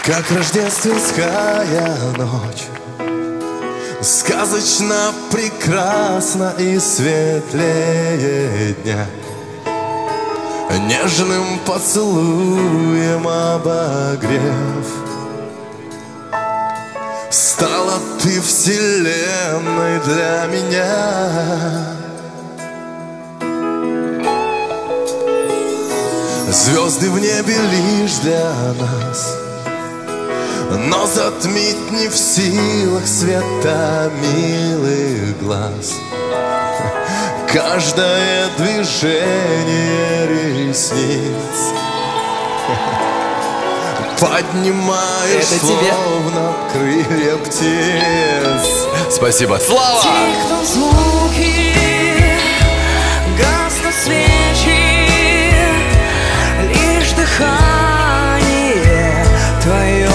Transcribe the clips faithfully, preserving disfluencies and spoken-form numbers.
Как рождественская ночь, сказочно прекрасна и светлее дня. Нежным поцелуем обогрев, стала ты вселенной для меня. Звезды в небе лишь для нас, но затмить не в силах света милых глаз. Каждое движение ресниц поднимаешь, словно крылья птиц. Спасибо. Слава! Тихнут звуки, гаснут свечи, лишь дыхание твое.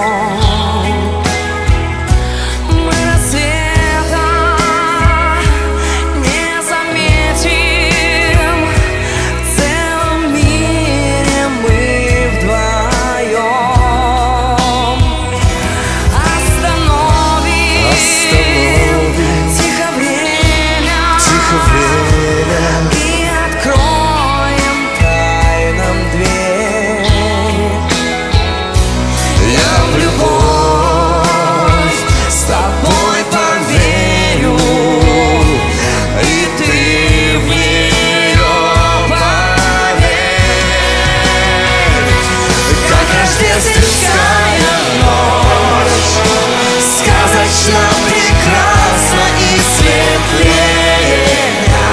Прекрасно и светлее дня.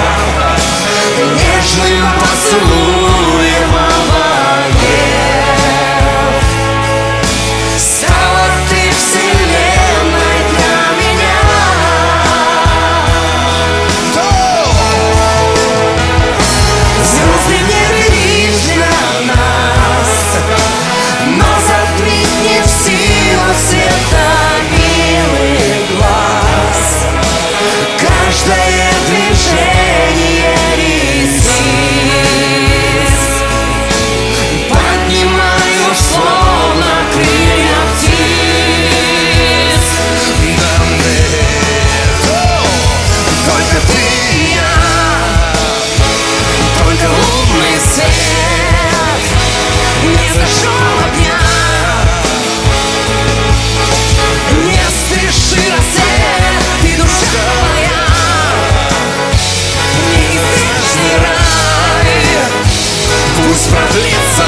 Нежным поцелуем обогрев, стала ты вселенной для меня. Звезды в небе лишь для нас, но затмить не в силах света милых глаз. Каждое движение ресниц поднимаю, словно крылья птиц. Да мы только ты и я, только лунный свет не зашел огня. Не спеши рассвет, ты душа моя, неизбежный рай. Пусть продлится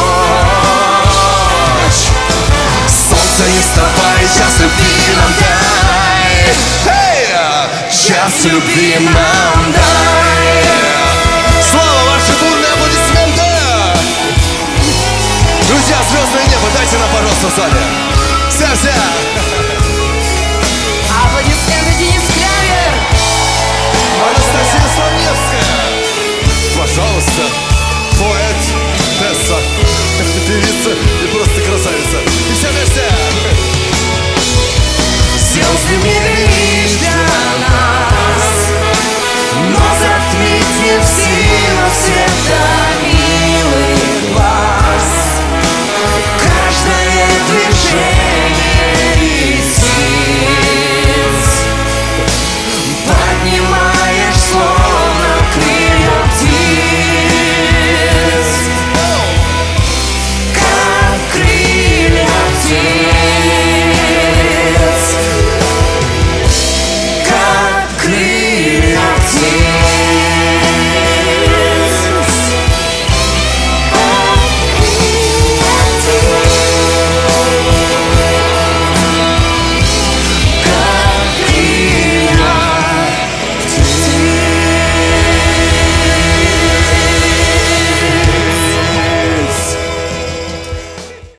ночь, солнце не вставай, час любви нам дай. Hey! Час любви нам дай. Слава, ваши бурные аплодисменты! Друзья, звездное небо, дайте нам, пожалуйста, в зале. Вся-вся! Аплодисменты Денис Клявер. Анастасия Слоневская. Пожалуйста, поэт, Тесса, певица и просто красавица. И все вместе!